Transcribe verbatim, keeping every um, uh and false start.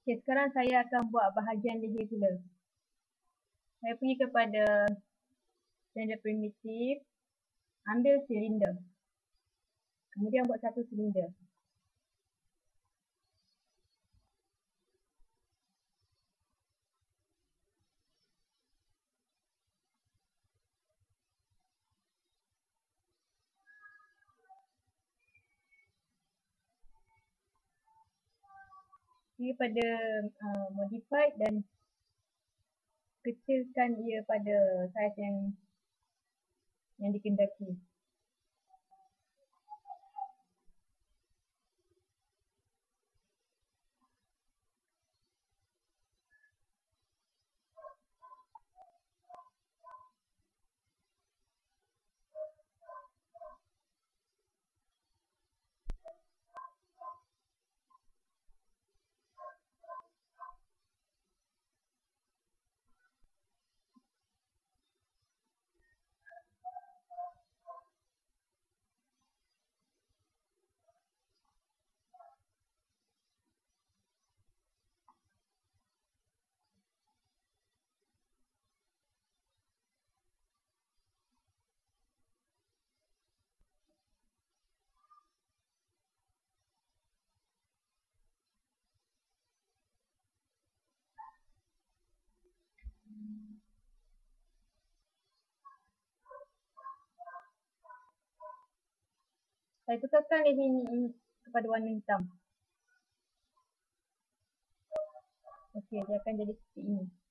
Okay, sekarang saya akan buat bahagian leher gula. Saya pergi kepada cylinder primitif, ambil silinder. Kemudian buat satu silinder. Pergi pada uh, modified dan kecilkan ia pada saiz yang yang dikehendaki. Saya tukarkan leher ini kepada warna hitam. Okey, dia akan jadi seperti ini.